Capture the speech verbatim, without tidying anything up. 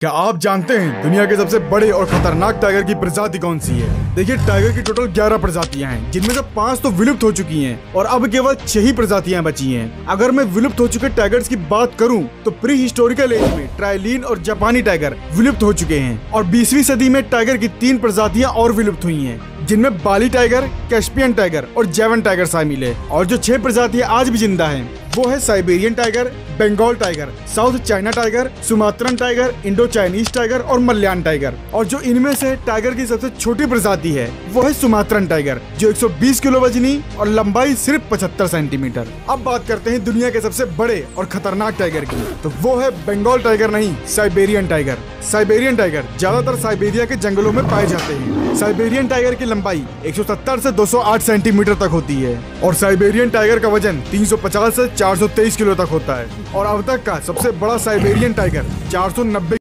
क्या आप जानते हैं दुनिया के सबसे बड़े और खतरनाक टाइगर की प्रजाति कौन सी है? देखिए, टाइगर की टोटल ग्यारह प्रजातियां हैं, जिनमें से पांच तो विलुप्त हो चुकी हैं और अब केवल छह ही प्रजातियां बची हैं। अगर मैं विलुप्त हो चुके टाइगर्स की बात करूं तो प्री हिस्टोरिकल एज में ट्राइलीन और जापानी टाइगर विलुप्त हो चुके हैं और बीसवीं सदी में टाइगर की तीन प्रजातियां और विलुप्त हुई हैं, जिनमें बाली टाइगर, कैस्पियन टाइगर और जैवन टाइगर शामिल है। और जो छह प्रजातियां आज भी जिंदा हैं वो है Siberian tiger, Bengal tiger, South China tiger, Sumatran tiger, Indo Chinese tiger और मलयान टाइगर। और जो इनमें से टाइगर की सबसे छोटी प्रजाति है वो है सुमात्रन टाइगर, जो एक सौ बीस किलो वजनी और लंबाई सिर्फ पचहत्तर सेंटीमीटर। अब बात करते हैं दुनिया के सबसे बड़े और खतरनाक टाइगर की, तो वो है बंगाल टाइगर नहीं, साइबेरियन टाइगर। साइबेरियन टाइगर ज्यादातर साइबेरिया के जंगलों में पाए जाते हैं। साइबेरियन टाइगर की लंबाई एक सौ सत्तर से दो सौ आठ सेंटीमीटर तक होती है और साइबेरियन टाइगर का वजन तीन सौ पचास से चार सौ तेईस किलो तक होता है। और अब तक का सबसे बड़ा साइबेरियन टाइगर चार सौ नब्बे